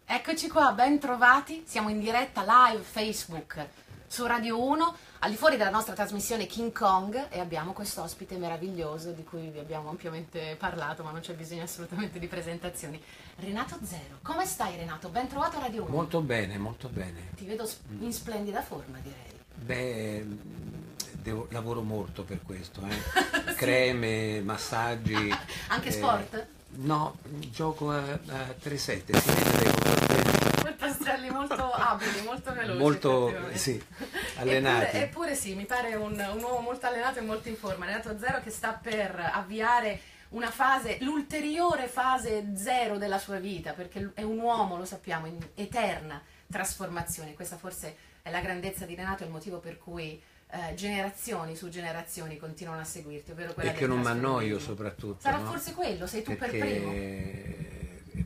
Eccoci qua, ben trovati. Siamo in diretta live Facebook su Radio 1, al di fuori della nostra trasmissione King Kong, e abbiamo questo ospite meraviglioso di cui vi abbiamo ampiamente parlato, ma non c'è bisogno assolutamente di presentazioni. Renato Zero. Come stai, Renato? Ben trovato a Radio 1. Molto bene, molto bene. Ti vedo in splendida forma, direi. Beh, lavoro molto per questo, eh. Creme, massaggi. Anche sport? No, gioco a 3-7, si vede dai contropiedi. Tastrelli molto abili, molto veloci. Molto, sì, allenati. Eppure sì, mi pare un uomo molto allenato e molto in forma. Renato Zero che sta per avviare una fase, l'ulteriore fase zero della sua vita, perché è un uomo, lo sappiamo, in eterna trasformazione. Questa forse è la grandezza di Renato, è il motivo per cui generazioni su generazioni continuano a seguirti, ovvero quella E del che non mi annoio trasformismo. soprattutto, Sarà no? forse quello, sei tu per primo. Perché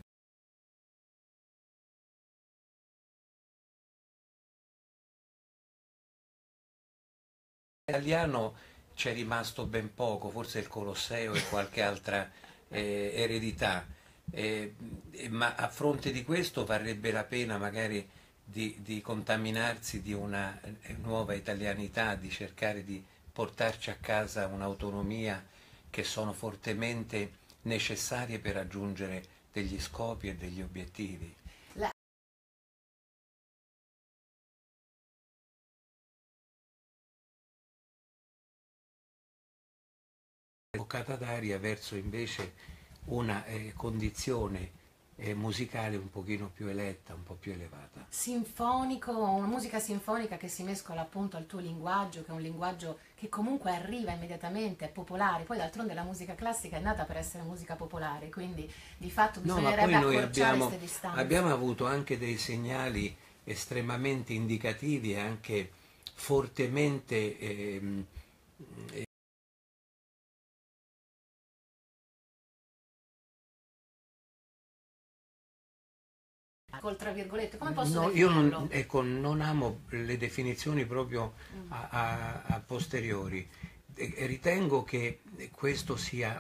italiano c'è rimasto ben poco, forse il Colosseo e qualche altra eredità. Ma a fronte di questo varrebbe la pena magari di contaminarsi di una nuova italianità, di cercare di portarci a casa un'autonomia che sono fortemente necessarie per raggiungere degli scopi e degli obiettivi. La- Boccata d'aria verso invece una condizione musicale un pochino più eletta, un po' più elevata. Sinfonico, una musica sinfonica che si mescola appunto al tuo linguaggio, che è un linguaggio che comunque arriva immediatamente, è popolare. Poi d'altronde la musica classica è nata per essere musica popolare, quindi di fatto No, ma bisognerebbe poi noi accorciare queste distanze. abbiamo avuto anche dei segnali estremamente indicativi e anche fortemente Col tra virgolette, come posso no, io definirlo? ecco, non amo le definizioni proprio a posteriori. Ritengo che questo sia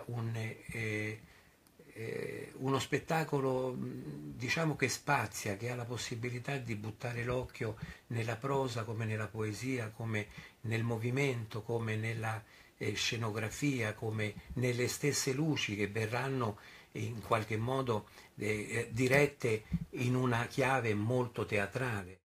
uno spettacolo, diciamo, che spazia, che ha la possibilità di buttare l'occhio nella prosa come nella poesia, come nel movimento, come nella scenografia, come nelle stesse luci che verranno in qualche modo dirette in una chiave molto teatrale.